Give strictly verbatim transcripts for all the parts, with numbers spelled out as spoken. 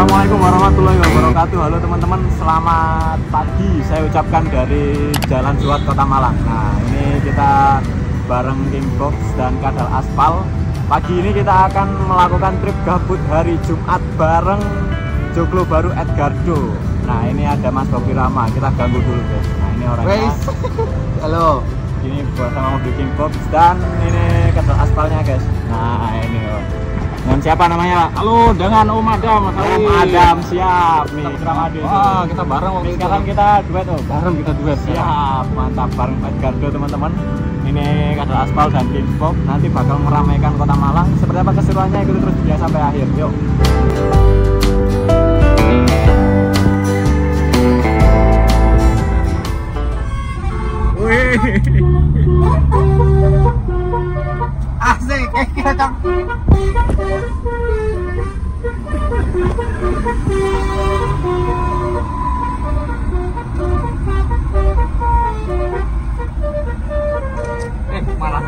Assalamualaikum warahmatullahi wabarakatuh. Halo teman-teman, selamat pagi. Saya ucapkan dari Jalan Suat Kota Malang. Nah, ini kita bareng King Box dan Kadal Aspal. Pagi ini kita akan melakukan trip gabut hari Jumat bareng Joglo Baru Edgardo. Nah, ini ada Mas Bobi Rama. Kita ganggu dulu, guys. Nah, ini orangnya. Halo. Ini bersama mobil King Box dan ini Kadal Aspalnya, guys. Nah, ini oh. Dengan siapa namanya? Halo, dengan Om Adam, Mas Om Adam, siap nih. Wah, kita bareng waktu sekarang kita duet oh. Bareng kita duet. Siap, mantap bareng Edgardo teman-teman. Ini Kadal Aspal dan King Box nanti bakal meramaikan Kota Malang. Seperti apa keseruannya, ikuti terus video sampai akhir. Yuk. Wih. Asik, eh kita cang. Eh malah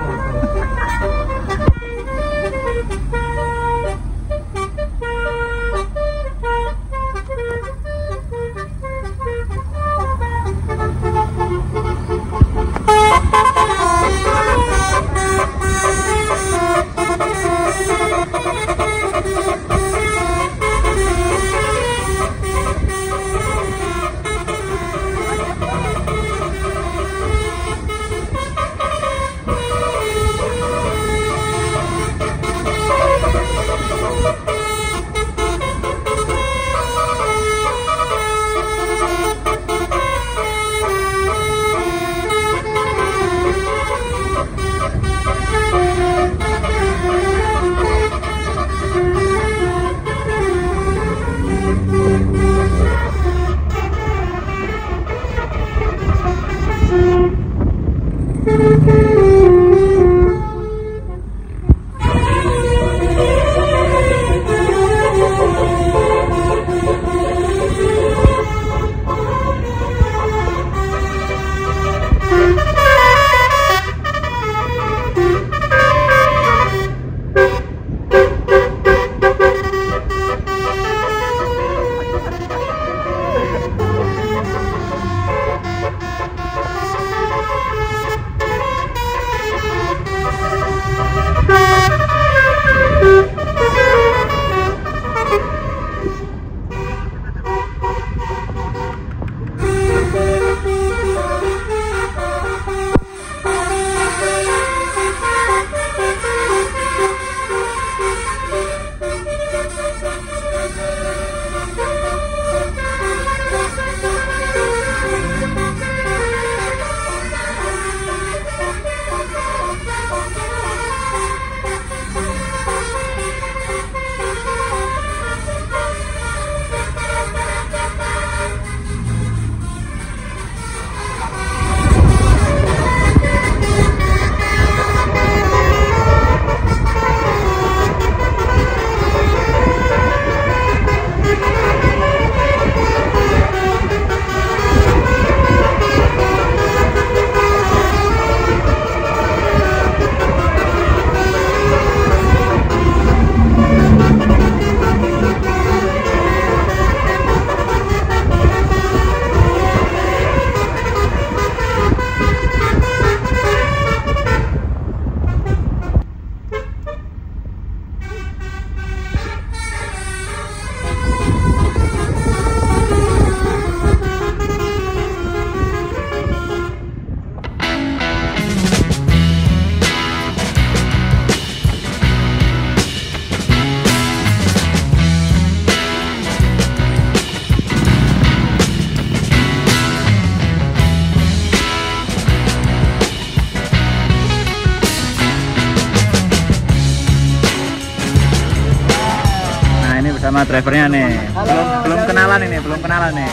sama drivernya nih. Belum belum kenalan ini, belum kenalan nih.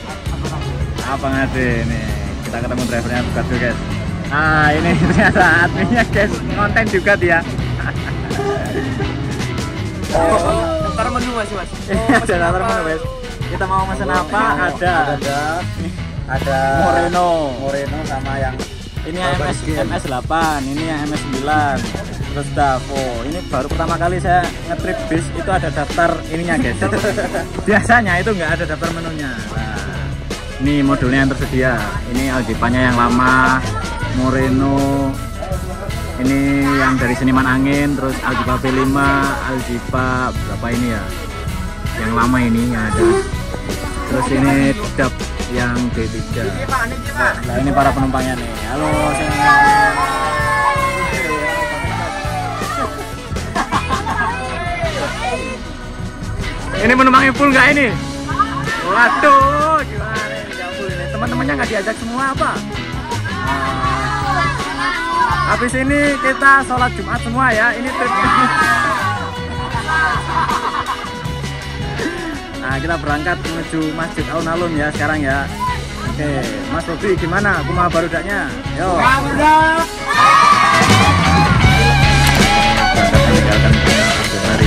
Apa ngade nih? Kita ketemu drivernya bukan tuh, guys. Nah, ini ternyata adminnya, guys. Konten juga dia. Oh, ntar menu masih mas. Ini ada ntar menu, guys. Kita mau pesan apa? Ada. Ada. Ada Moreno. Moreno sama yang ini yang M S M S delapan, ini yang M S sembilan. Terus Davo, ini baru pertama kali saya ngetrip bis itu ada daftar ininya guys. Biasanya itu nggak ada daftar menunya. Nah, ini modulnya yang tersedia. Ini Aljipanya yang lama, Moreno. Ini yang dari Seniman Angin, terus Aljipa B lima, Aljipa berapa ini ya? Yang lama ini yang ada. Terus ini dap yang D tiga. Nah, ini para penumpangnya nih. Halo semuanya. Ini penumpangnya full nggak ini? Waduh, gimana nih? Nggak full ini. Teman-temannya nggak diajak semua apa? Nah, habis ini kita sholat Jumat semua ya. Ini tripnya. Nah, kita berangkat menuju Masjid Alun-Alun ya sekarang ya. Oke, Mas Bobi gimana? Kumaha barudaknya? Yo. Barudak. Meninggalkan hari.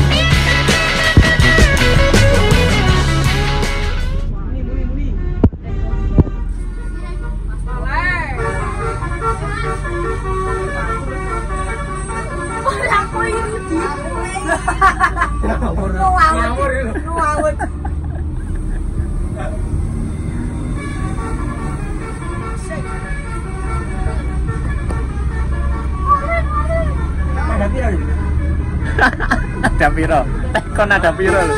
Ada piro? Kon ada piro lho.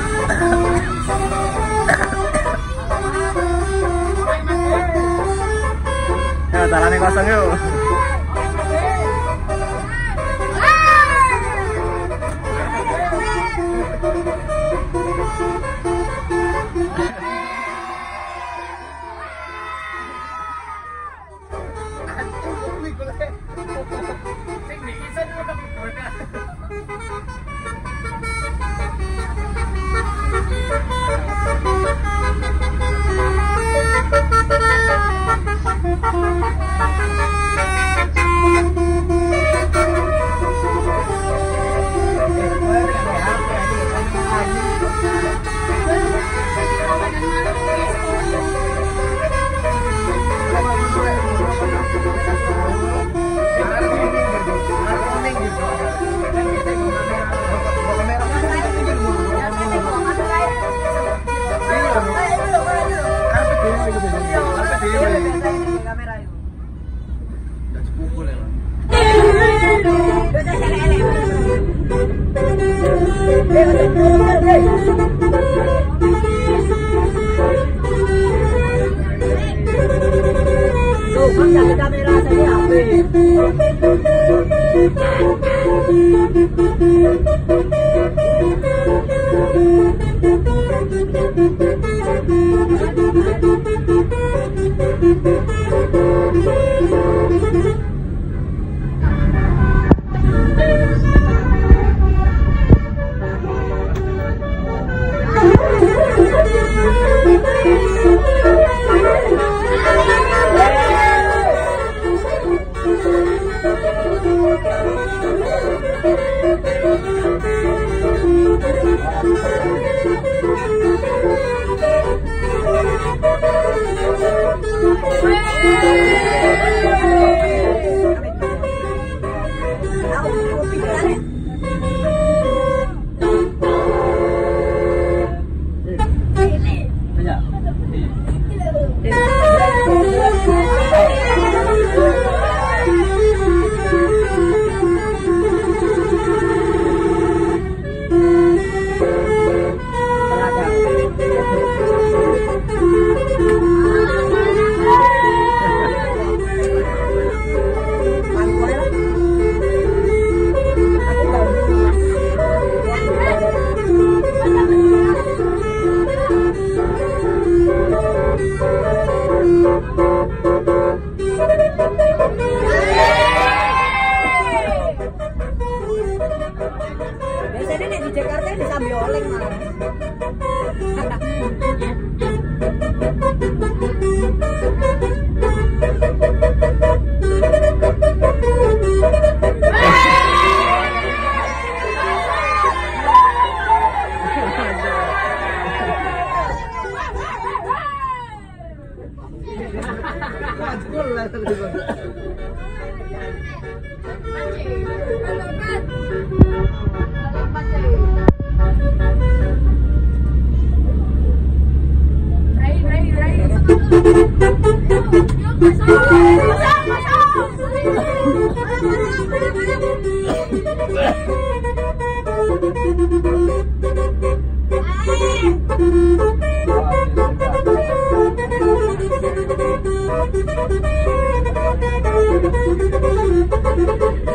Ya, talane kosong yuk. Biasanya nih di Jakarta disambi oleng malah.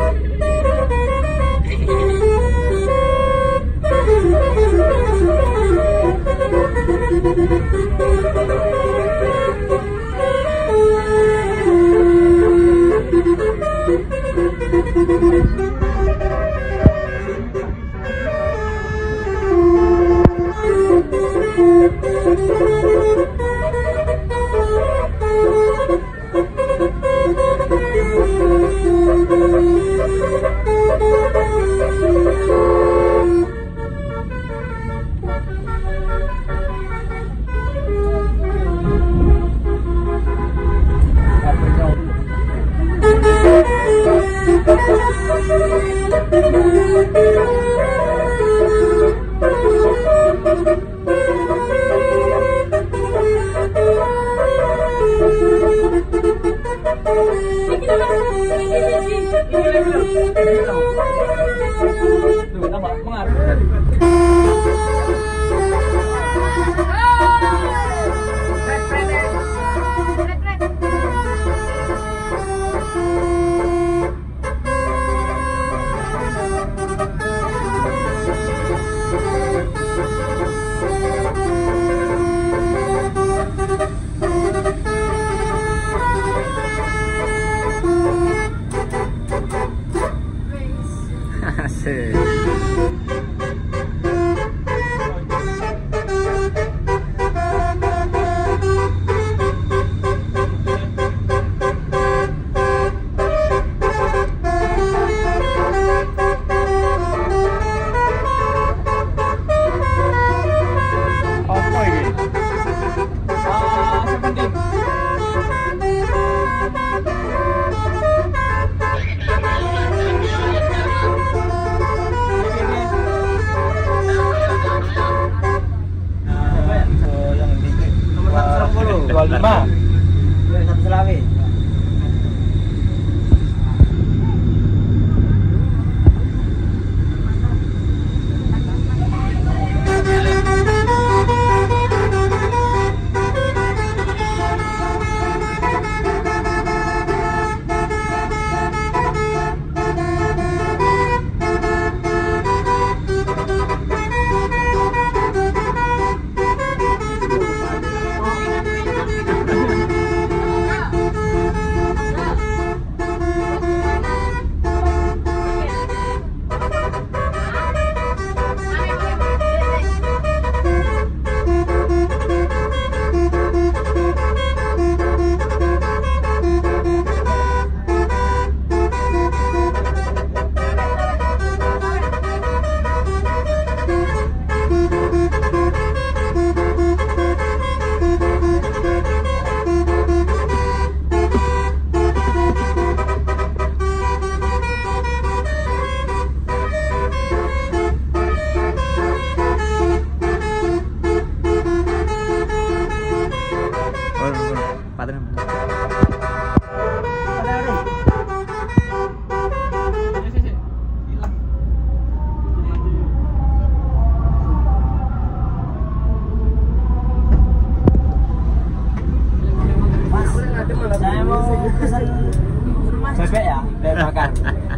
Bebek ya, bebek makan.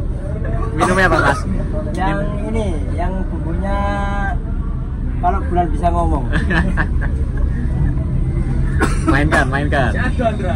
Minumnya apa, Mas? Yang ini, yang bumbunya kalau bulan bisa ngomong. Mainkan, mainkan. Aduh, Andra.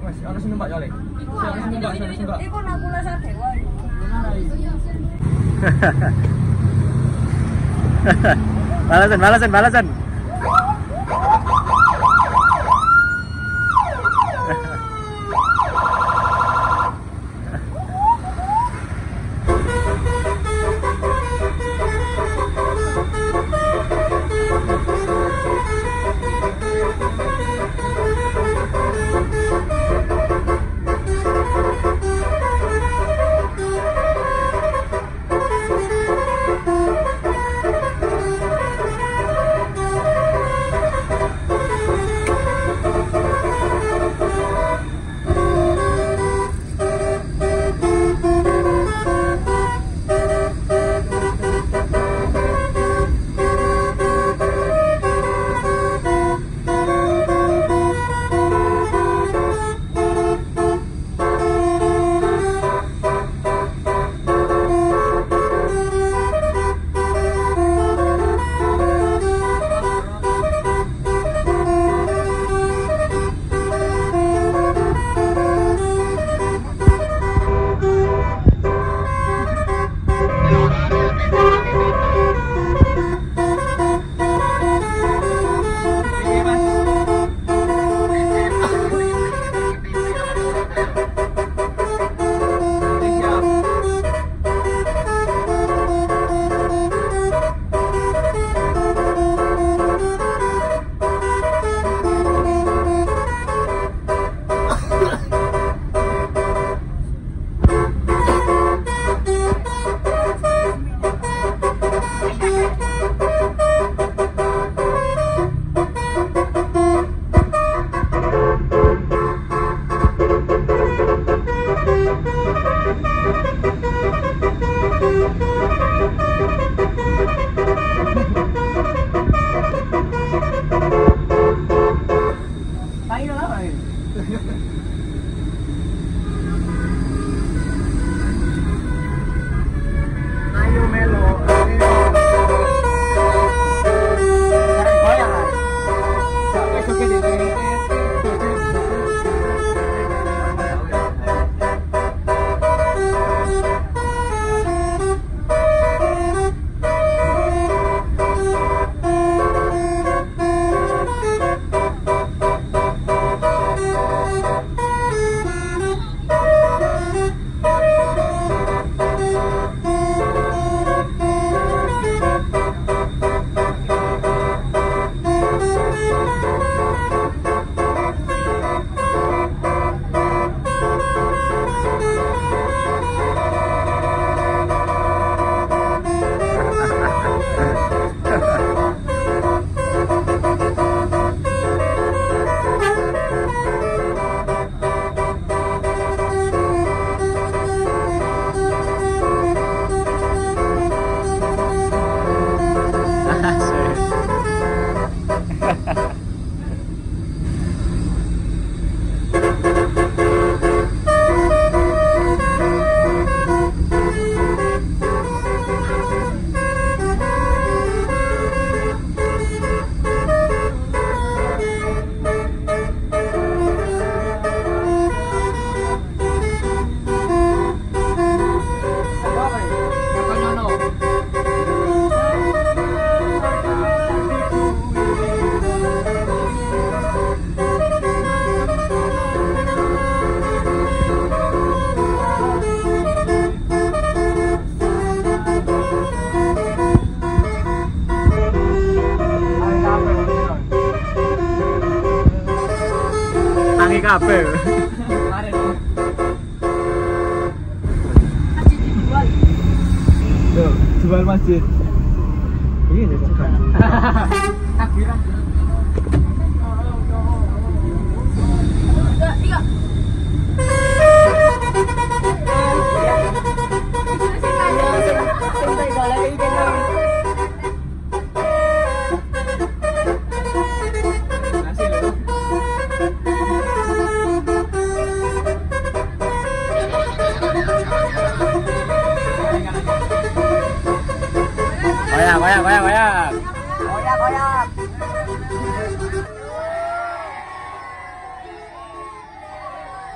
Mas, ana sing numpak ya, Le. Ana sing numpak, ana sing numpak. Iku nakula sadewa. Balasan, balasan, balasan. kabeh. Tuh, jual masjid. Ini kan. Takbiran. Tiga. Koyak, koyak, koyak, koyak. Koyak, koyak.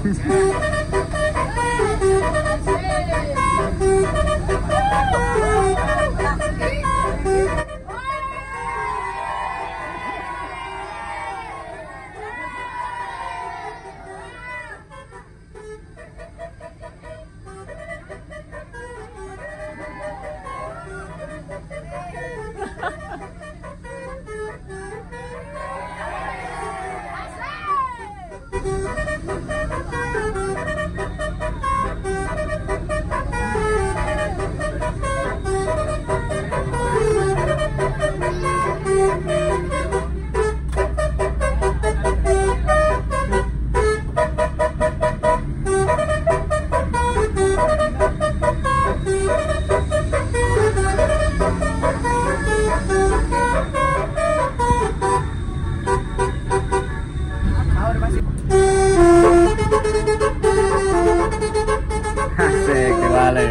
Asik, kembali.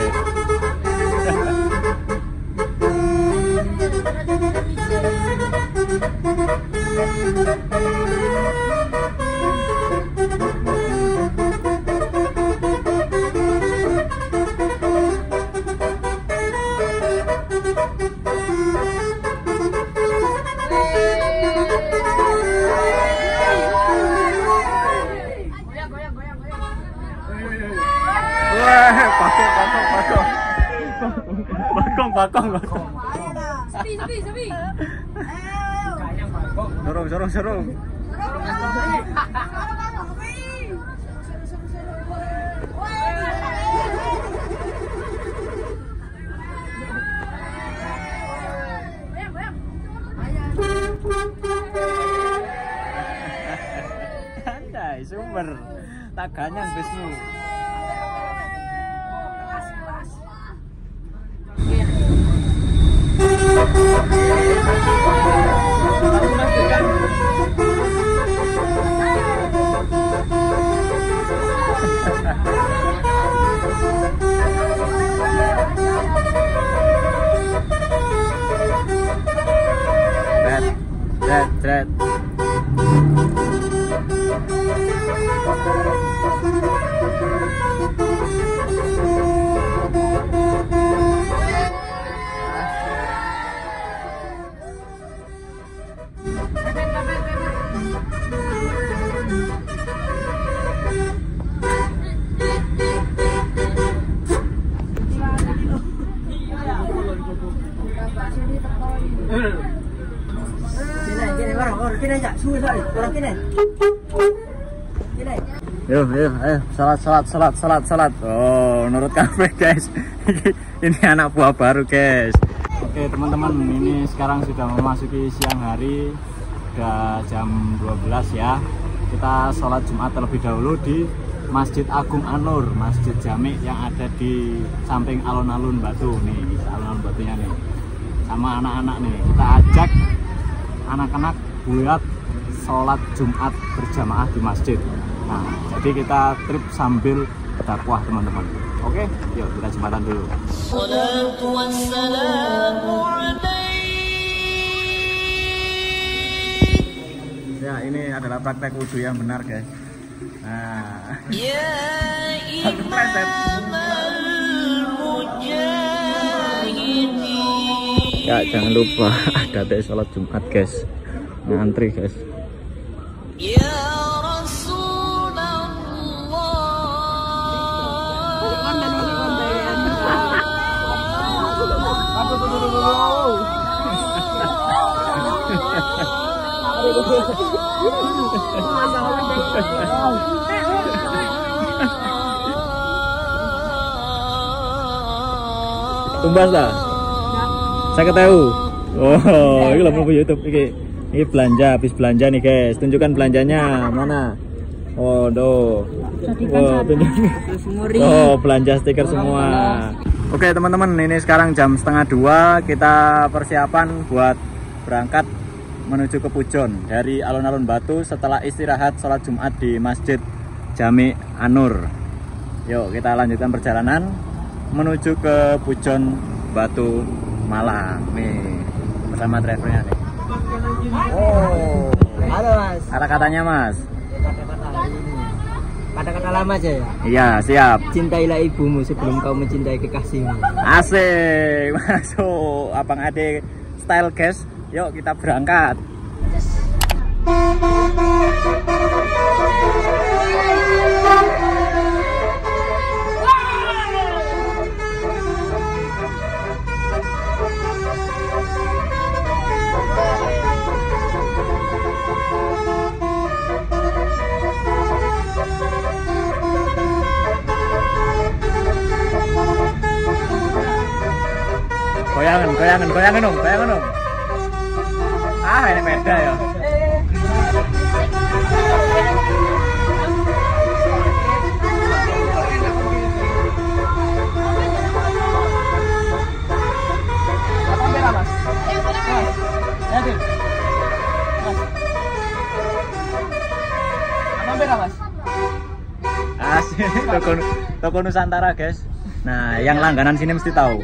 Wah, bakong, bakong, bakong. Bakong, bakong, bakong. Sepi, sepi, sepi. Sorong, sorong, sorong. Andai, sumber. Tak ganyang bismu. Dret, dret. Yo, yo, ayo, salat, salat, salat, salat, salat. Oh, nurut kafe guys. Ini anak buah baru guys. Oke teman-teman, ini sekarang sudah memasuki siang hari, udah jam dua belas ya. Kita sholat Jumat terlebih dahulu di Masjid Agung An-Nur, Masjid Jami yang ada di samping alun-alun Batu nih, alun-alun Batunya nih. Sama anak-anak nih, kita ajak anak-anak buat sholat Jumat berjamaah di masjid. Nah, jadi kita trip sambil dakwah teman-teman. Oke, yuk kita jembatan dulu. Ya, ini adalah praktek wudhu yang benar guys. Nah, satu pleset. Ya, jangan lupa ada tes sholat Jumat guys. Ngantri guys. Ya Tumbas lah. Saya tahu. Oh, ini lama YouTube ini. Ini belanja, habis belanja nih guys. Tunjukkan belanjanya mana? Oh, do. Oh, oh, belanja stiker semua. Oke teman-teman, ini sekarang jam setengah dua. Kita persiapan buat berangkat menuju ke Pujon dari alun-alun Batu setelah istirahat sholat Jumat di Masjid Jami An-Nur. Yuk kita lanjutkan perjalanan menuju ke Pujon Batu Malang nih bersama drivernya nih. Oh, halo mas. Kata-katanya mas. Kata-kata hari ini Kata-kata lama aja ya. Iya, siap. Cintailah ibumu sebelum kau mencintai kekasihmu. Asik, masuk Abang Ade style guys. Yuk kita berangkat. Goyangan, goyangan, goyangan dong, goyangan dong. Ah, ini beda ya. Asik, toko, toko Nusantara guys. Nah, yang langganan sini mesti tahu.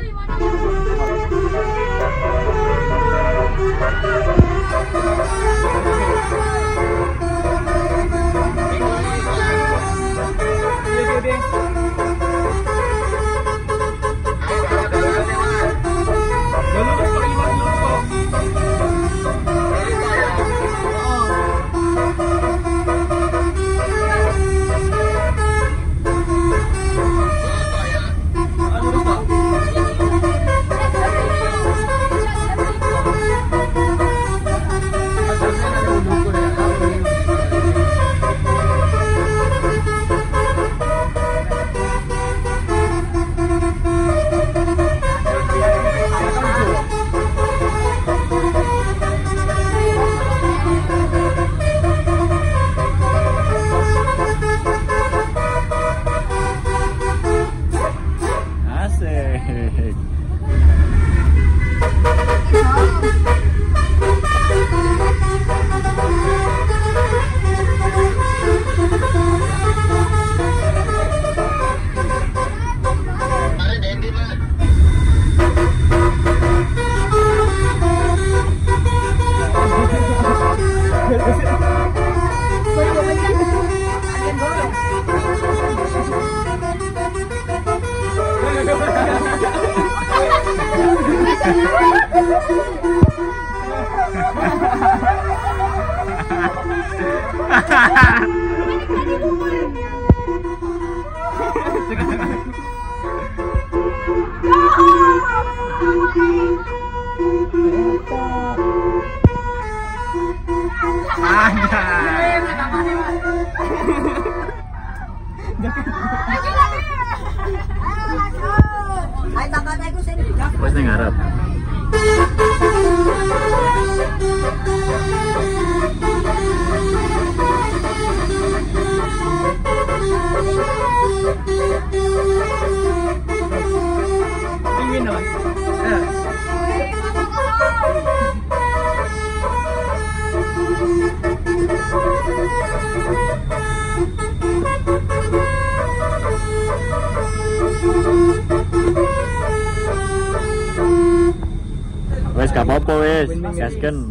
Wes ning ngarep. Pingin Mas. Wes gak apa-apa wes, gasken.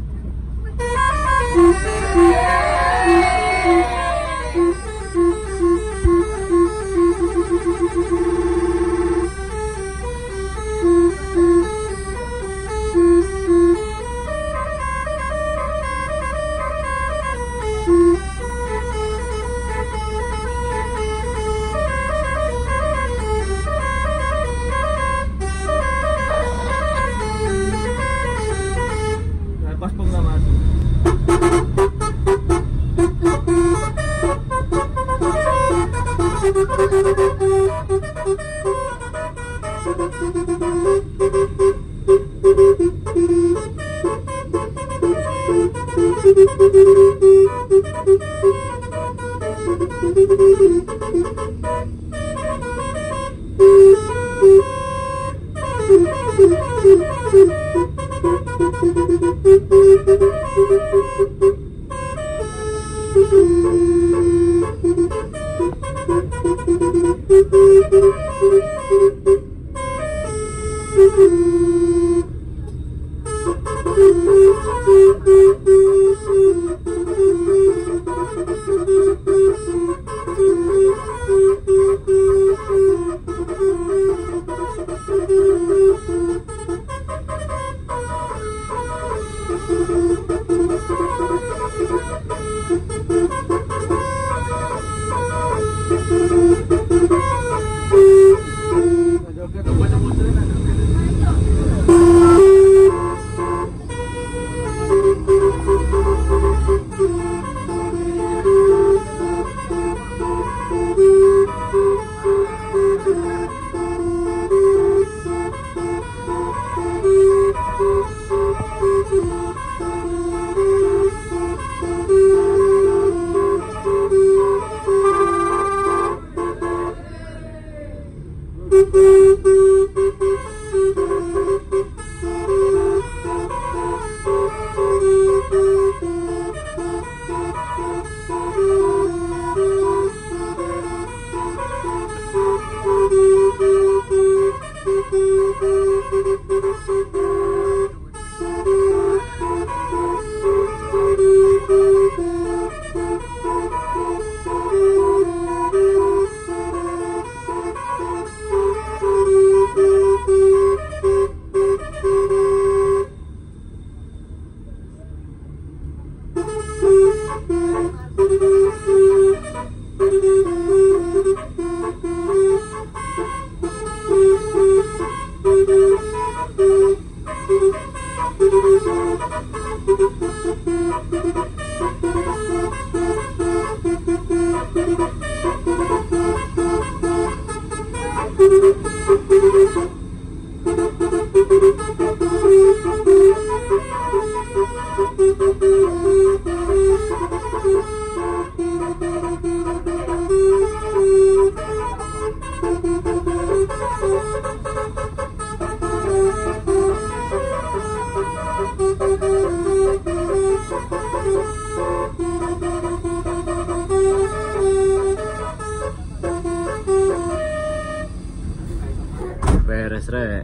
Beres rek.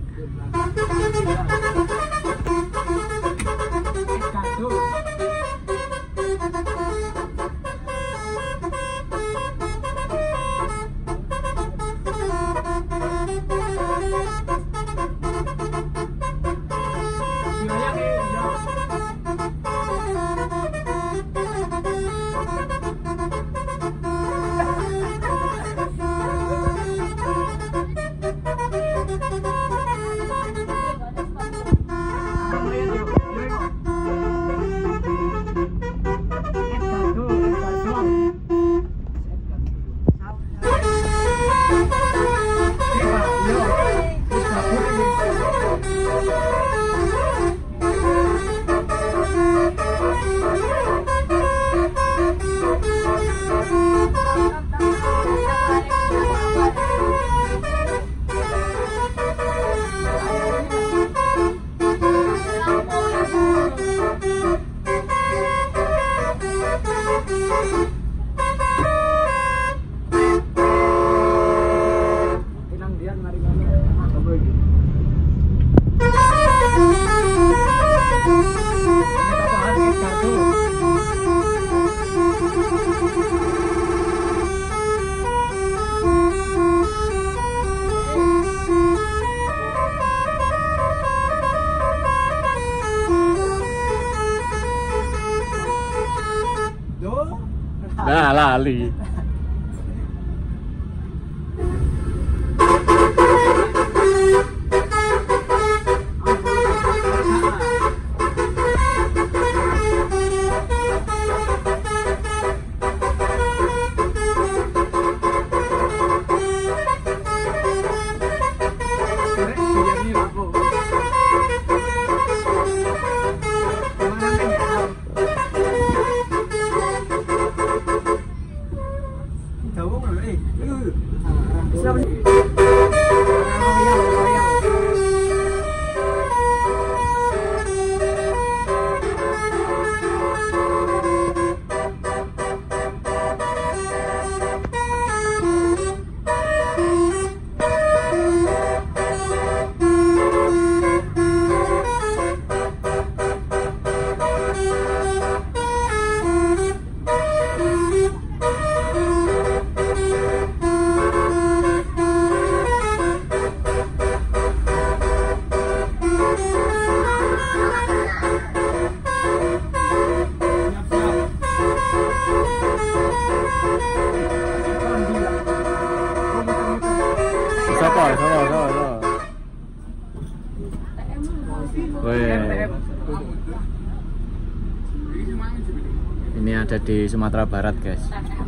Nah, lali. Ini ada di Sumatera Barat, guys.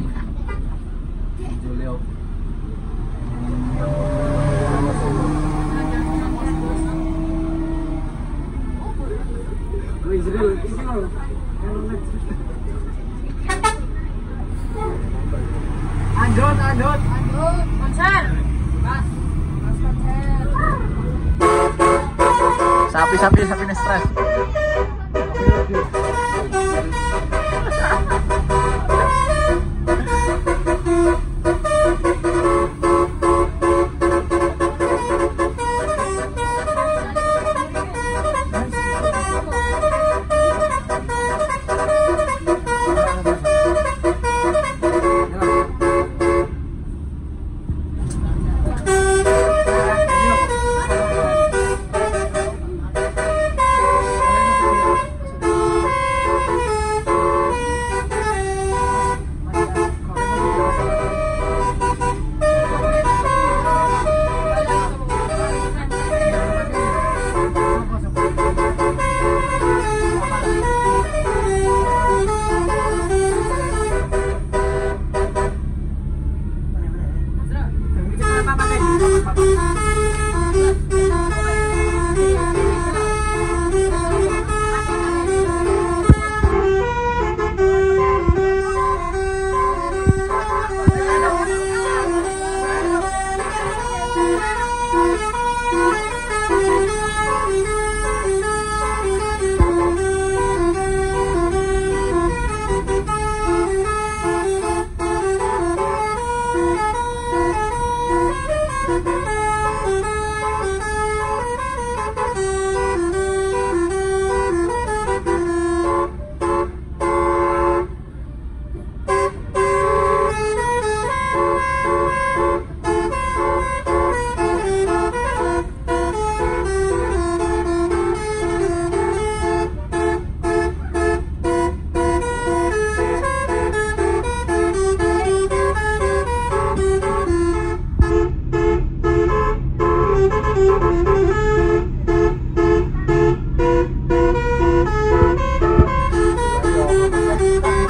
Lanjut, lanjut, Lanjut, konser. Mas, mas konser. Sapi, sapi, sapi ini stres.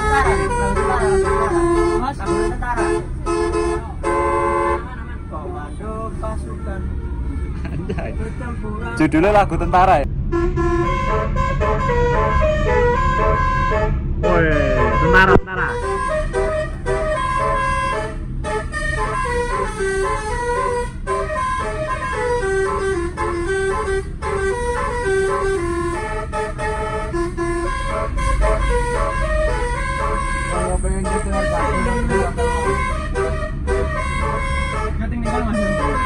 tentara. Komando pasukan. Anjay. Judulnya lagu tentara ya? Woi, tentara, tentara. Kalau pengen gitu harus Gating tinggal mas.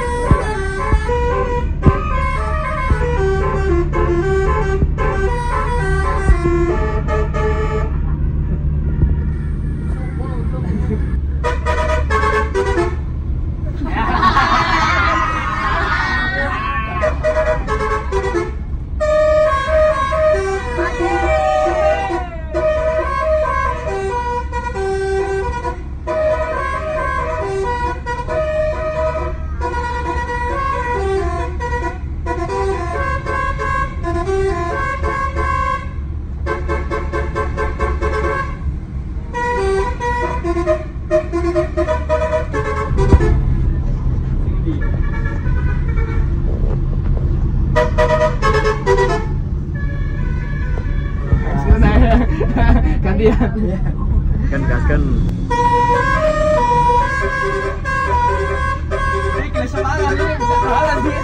Gantian. Kan gaskan. Ini kira semangat ini bisa jalan dia.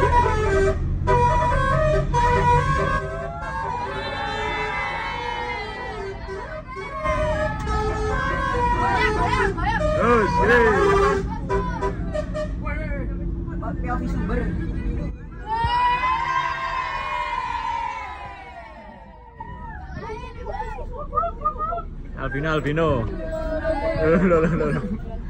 Terus, P O V sumber. Albino, Albino. Loh, loh, loh, loh.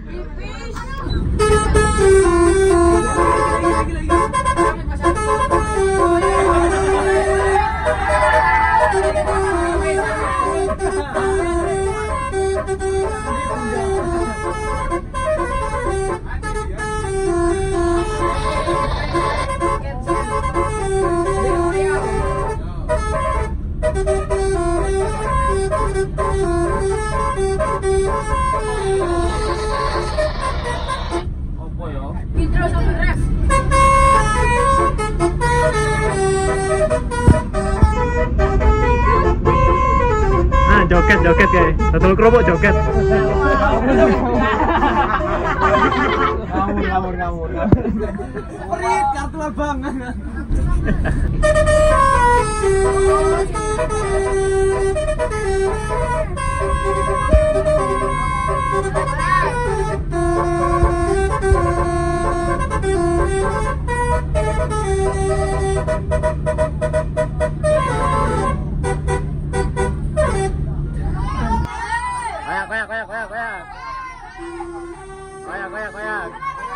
Intro sama ref. Ah, joget, joget kayak. Betul kerupuk joget. Ngawur, ngawur, ngawur. Perit kartu abang. Koyak, koyak, koyak, koyak, koyak. Koyak, koyak, koyak.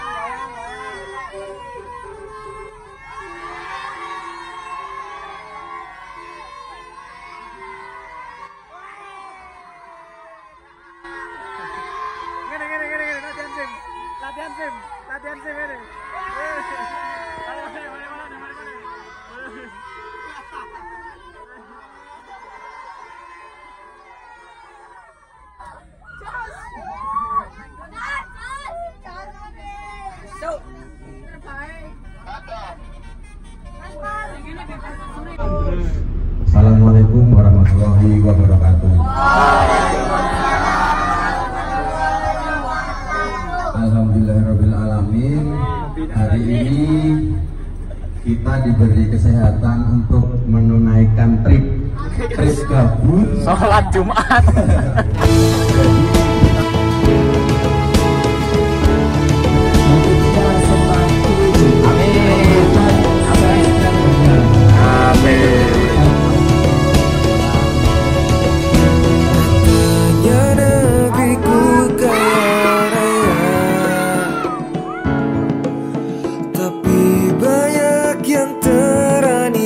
Gini, gini, gini, gini, latihan sim, latihan sim, latihan sim ini. Ayo, ayo, ayo, ayo, ayo. Assalamualaikum warahmatullahi wabarakatuh. Alhamdulillahirabbil alamin. Hari ini kita diberi kesehatan untuk menunaikan trip trip gabut Sholat Jumat.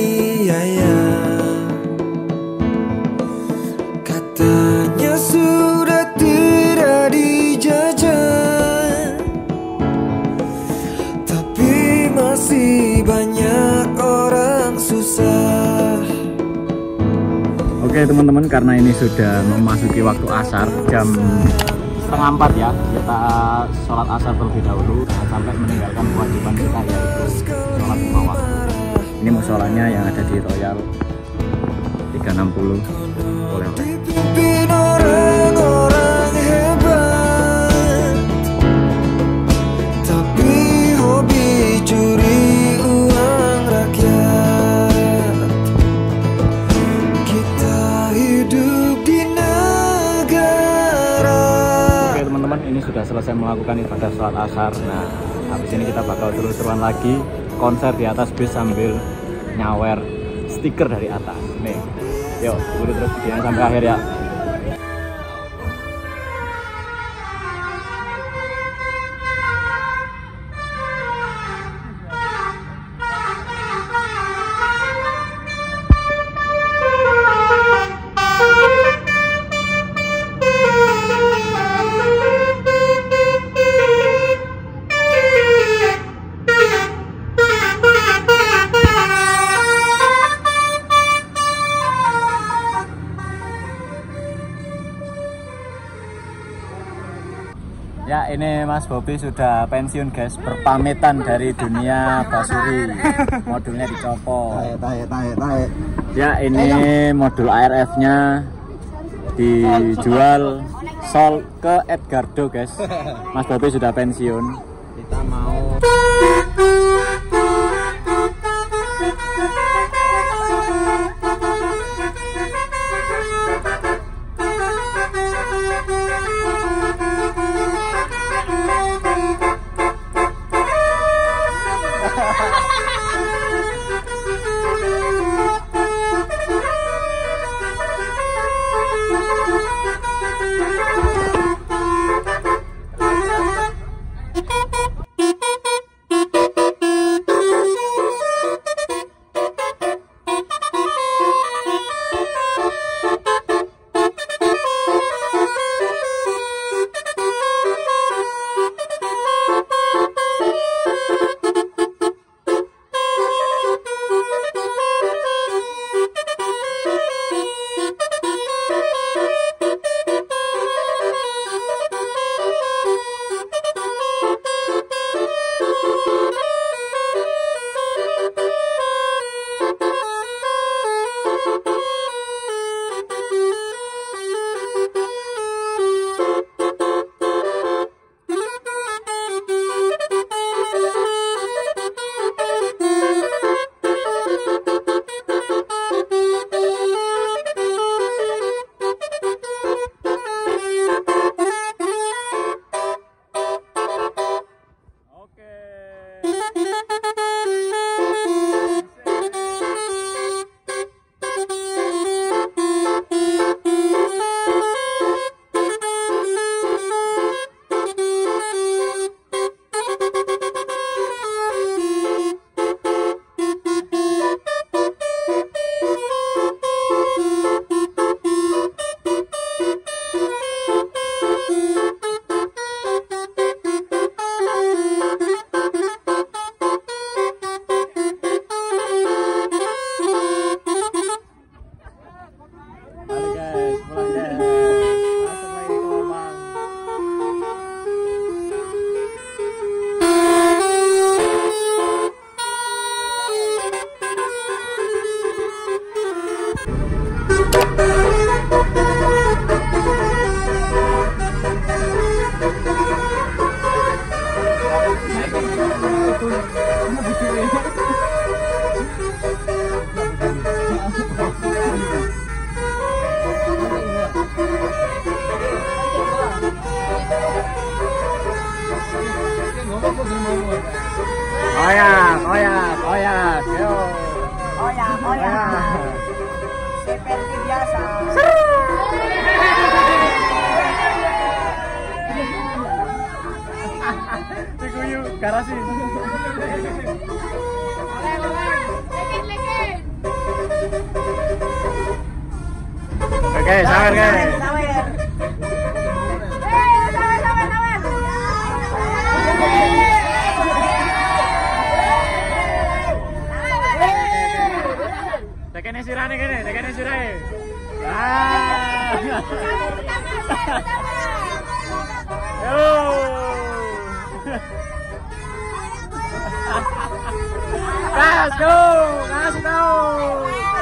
Katanya sudah Oke teman-teman, karena ini sudah memasuki waktu asar jam setengah empat ya, kita sholat asar terlebih dahulu sampai meninggalkan kewajiban kita yaitu sholat lima waktu. Ini musolanya yang ada di Royal tiga enam puluh oleh-oleh. Ini sudah selesai melakukan ibadah sholat asar. Nah, habis ini kita bakal terus-terusan lagi konser di atas bis sambil nyawer stiker dari atas. Nih, yuk, ikuti terus videonya sampai akhir ya. Ya, ini Mas Bobi sudah pensiun guys, berpamitan dari dunia basuri. Modulnya dicopot. Tahe, tahe, tahe, tahe. Ya, ini modul A R F-nya dijual sol ke Edgardo guys. Mas Bobi sudah pensiun. Kita mau Oyak, oyak, oyak, yo. Oyak, oyak. Seperti biasa. Diguyu garasi. Oke, sawer guys. Tekene sirane kene, tekene sirahe. Yo. Gas, go. Kasih tahu.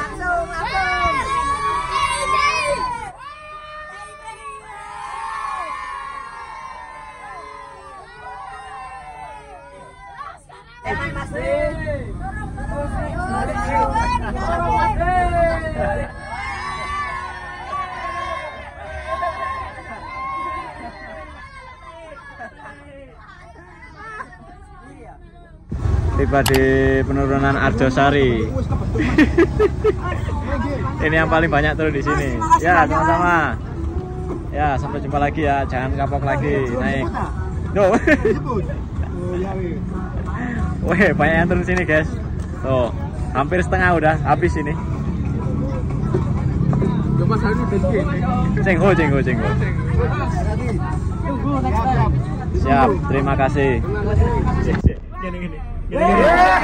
Tiba di penurunan Arjosari. Ini yang paling banyak turun di sini. Ya, sama-sama. Ya, sampai jumpa lagi ya. Jangan kapok lagi naik. No. Weh, banyak yang turun sini, guys. Tuh, hampir setengah udah habis ini. Cengho, cengho, cengho. Siap, terima kasih. Gini, gini. Gini, gini.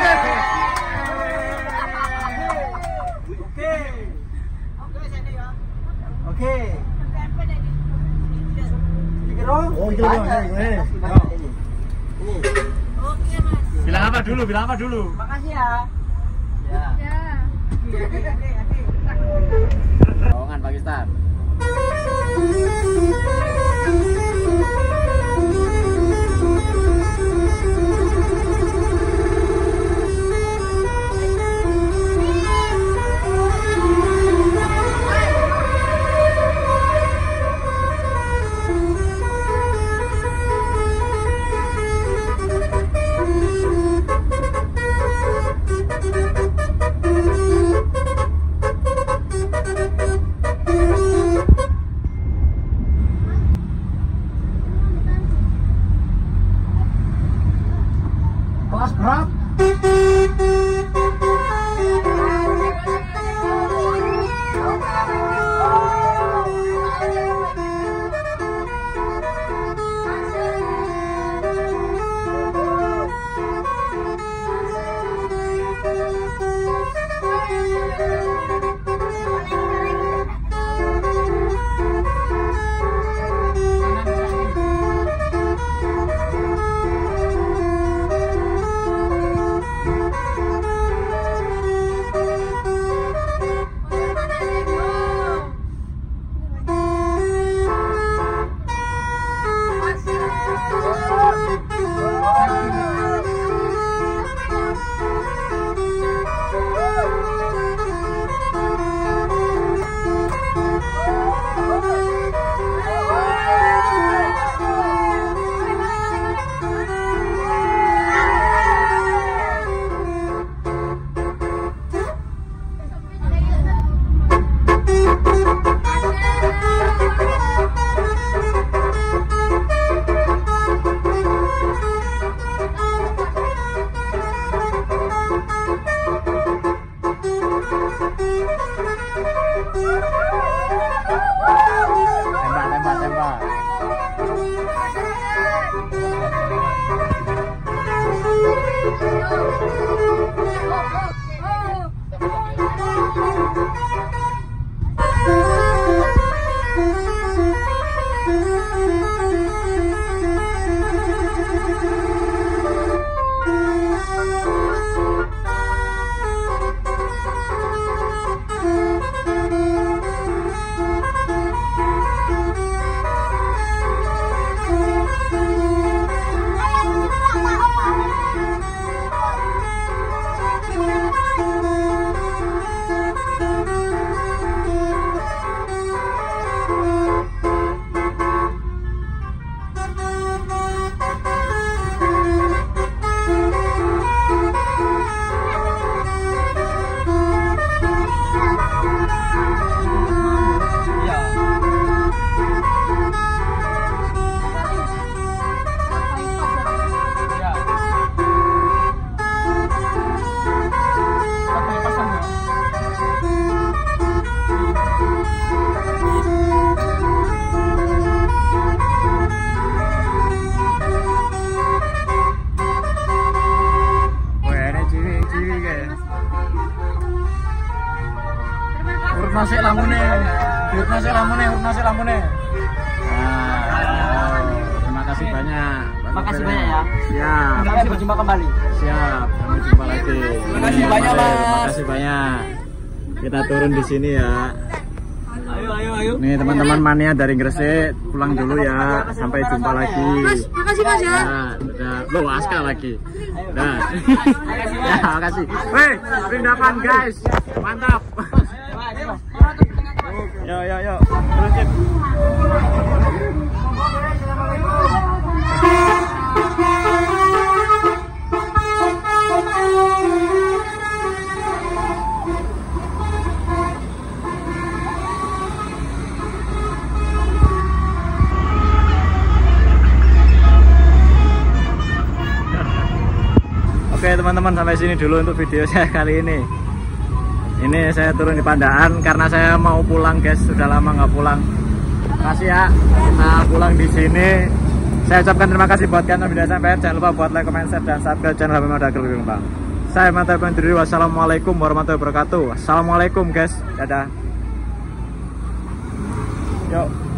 Oke. Oh, itu ini. Bilang apa dulu? Bilang apa dulu? Makasih ya. Ya. Ya. Terowongan Pakistan. Kelas berapa? Siap. Sampai berjumpa kembali. Siap. Sampai jumpa lagi. Terima kasih banyak, Mas. Terima kasih banyak. Kita turun di sini ya. Ayo, ayo, ayo. Nih teman-teman mania dari Gresik pulang dulu ya. Sampai jumpa lagi. Mas, makasih Mas ya. Nah, udah lo Aska lagi. Nah. Ya, makasih. Weh, perindapan guys. Mantap. Yo yo yo. Terus Cip. Oke teman-teman, sampai sini dulu untuk video saya kali ini. Ini saya turun di Pandaan karena saya mau pulang guys, sudah lama nggak pulang. Makasih ya, kita pulang di sini. Saya ucapkan terima kasih buat kalian yang sudah sampai. Jangan lupa buat like, comment, share, dan subscribe channel H P Moda Gelung Bang. Saya mantap diri. Wassalamualaikum warahmatullahi wabarakatuh. Assalamualaikum guys, dadah. Yuk.